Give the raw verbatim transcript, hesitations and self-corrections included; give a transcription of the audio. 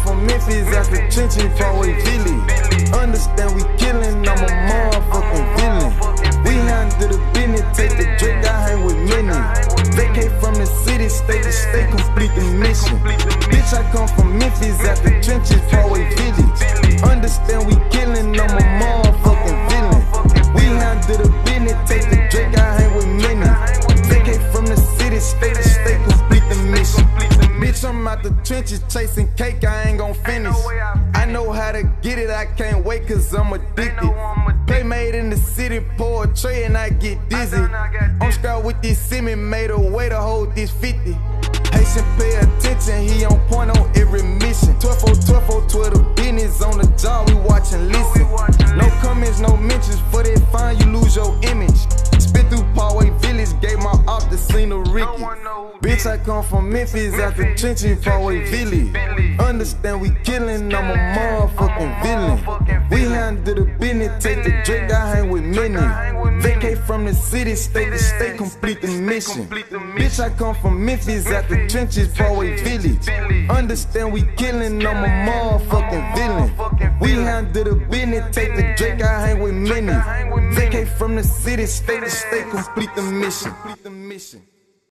from Memphis after trenches, ParkWay village. Understand we killing, I'm a motherfucking villain. We handle the business, take the drink, I hang with many. Vacate from the city, state to state, complete the mission. Bitch, I come from Memphis after trenches, ParkWay village. Understand we killing, I'm a motherfucking villain. We handle the business, take the drink, I hang with many. Vacate from the city, state to state, complete the mission. Bitch, I'm out the trenches chasing cake, I ain't gon' finish. I know how to get it, I can't wait cause I'm addicted. Playmate in the city, pour a tray and I get dizzy. I'm strapped with this semi, made a way to hold this fifty. Haitian pay attention, he on point on every mission. twelve oh twelve oh twelve, the business on the job, we watch and listen. No comments, no mentions, for that fine you lose your image. Spit through ParkWay village, gave my op the scene of Ricky. Bitch, I come from Memphis after trenches, ParkWay village. Understand we killing, I'm a motherfucking villain. We handle the business, take the drink, I hang with many. Vacate from the city, state to state, complete the mission. Bitch, I come from Memphis after trenches, ParkWay village. Understand we killing, I'm a motherfucking villain. We handle the business, take the drink, I hang with many. Vacate from the city, state to state, complete the mission.